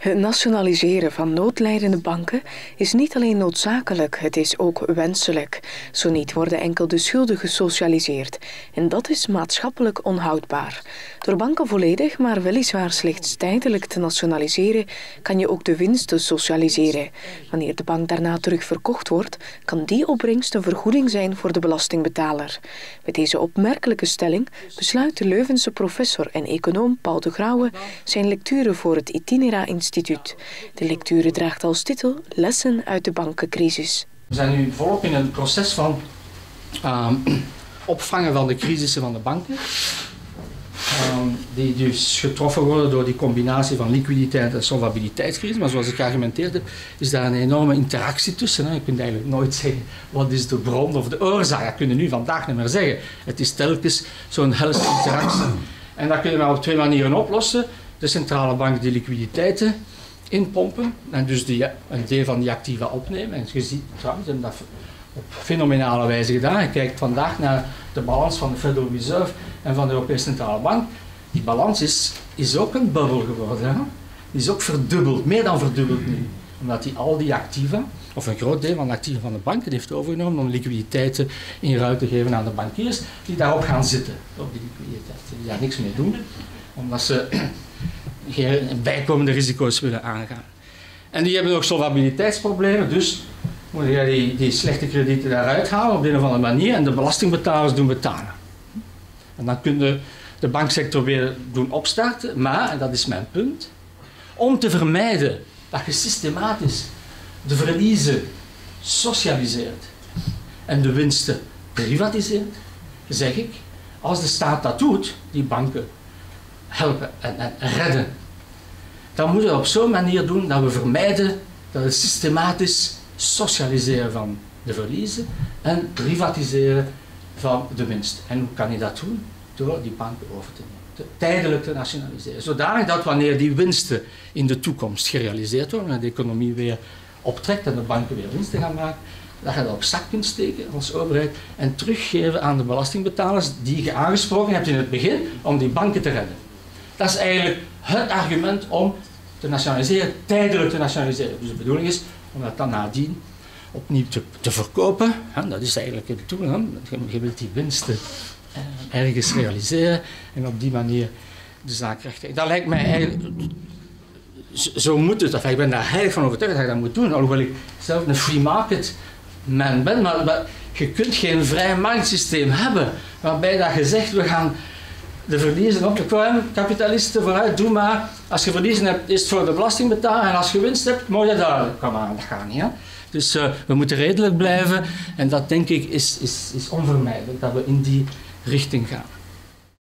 Het nationaliseren van noodlijdende banken is niet alleen noodzakelijk, het is ook wenselijk. Zo niet worden enkel de schulden gesocialiseerd. En dat is maatschappelijk onhoudbaar. Door banken volledig, maar weliswaar slechts tijdelijk te nationaliseren, kan je ook de winsten socialiseren. Wanneer de bank daarna terug verkocht wordt, kan die opbrengst een vergoeding zijn voor de belastingbetaler. Met deze opmerkelijke stelling besluit de Leuvense professor en econoom Paul de Grauwe zijn lecture voor het Itinera Instituut. De lecture draagt als titel Lessen uit de bankencrisis. We zijn nu volop in een proces van opvangen van de crisissen van de banken. Die dus getroffen worden door die combinatie van liquiditeit en solvabiliteitscrisis. Maar zoals ik geargumenteerd heb, is daar een enorme interactie tussen. Hè. Je kunt eigenlijk nooit zeggen wat is de bron of de oorzaak. Dat kun je nu vandaag niet meer zeggen. Het is telkens zo'n helse interactie. En dat kunnen we op twee manieren oplossen. De centrale bank die liquiditeiten inpompen en dus een deel van die activa opnemen. En je ziet trouwens, dat op fenomenale wijze gedaan. Je kijkt vandaag naar de balans van de Federal Reserve en van de Europese Centrale Bank. Die balans is ook een bubbel geworden. Hè? Die is ook verdubbeld, meer dan verdubbeld nu. Omdat die al die activa, of een groot deel van de activa van de banken heeft overgenomen om liquiditeiten in ruil te geven aan de bankiers die daarop gaan zitten, op die liquiditeiten. Die daar niks mee doen, omdat ze geen bijkomende risico's willen aangaan. En die hebben ook solvabiliteitsproblemen, dus moet je die slechte kredieten daaruit halen op een of andere manier en de belastingbetalers doen betalen. En dan kun je de banksector weer doen opstarten, maar, en dat is mijn punt, om te vermijden dat je systematisch de verliezen socialiseert en de winsten privatiseert, zeg ik, als de staat dat doet, die banken helpen en redden, dan moeten we op zo'n manier doen dat we vermijden dat we systematisch socialiseren van de verliezen en privatiseren van de winst. En hoe kan je dat doen? Door die banken over te nemen, tijdelijk te nationaliseren. Zodanig dat wanneer die winsten in de toekomst gerealiseerd worden en de economie weer optrekt en de banken weer winsten gaan maken, dat je dat op zak kunt steken als overheid en teruggeven aan de belastingbetalers die je aangesproken hebt in het begin om die banken te redden. Dat is eigenlijk het argument om te nationaliseren, tijdelijk te nationaliseren. Dus de bedoeling is om dat dan nadien opnieuw te verkopen. Dat is eigenlijk het doel. Je wilt die winsten ergens realiseren en op die manier de zaak rechtzetten. Dat lijkt mij eigenlijk... Zo moet het. Ik ben daar heilig van overtuigd dat je dat moet doen. Alhoewel ik zelf een free market man ben. Maar je kunt geen vrij marktsysteem hebben waarbij dat je zegt we gaan de verliezen op de kapitalisten vooruit, doe maar. Als je verliezen hebt, is het voor de belastingbetaler en als je winst hebt, moet je daar. Kom maar, dat gaat niet. Hè? Dus we moeten redelijk blijven en dat denk ik is onvermijdelijk, dat we in die richting gaan.